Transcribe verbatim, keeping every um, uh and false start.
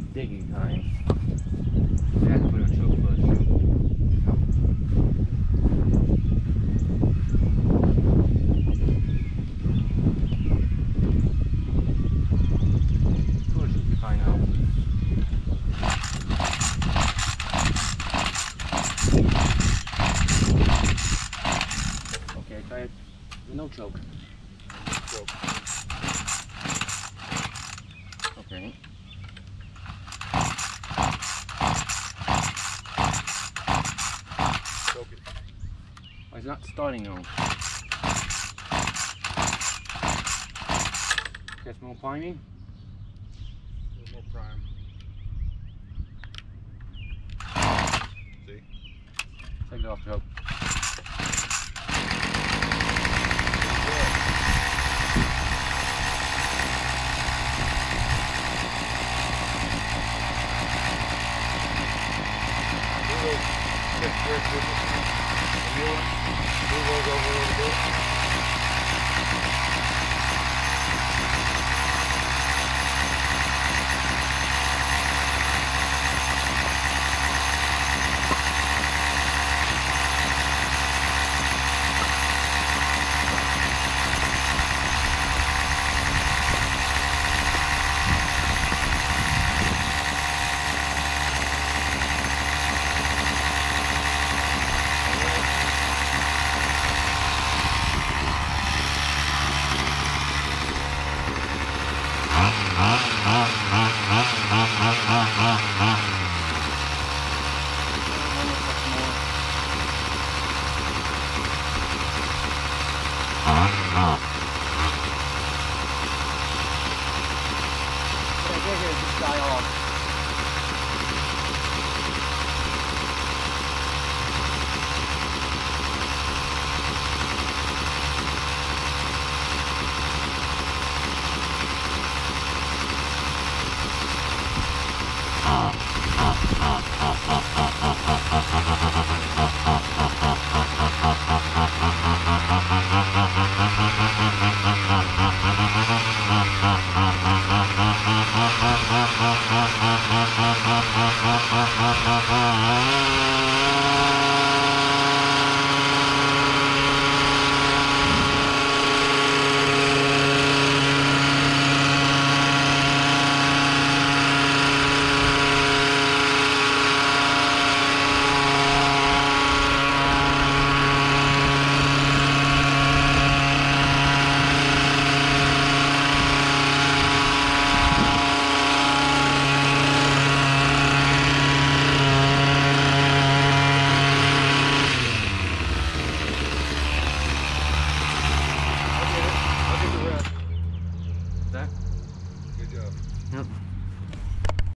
digging time. We have to put our choke first. So it should be fine now. Okay, try it. No choke. Choke. Okay. Choke it. Oh, it's not starting now. Get more priming. A little more prime. See? Take it off the hook. Quick jerk with it. The new one. Move those over a little bit. Yeah, just die off.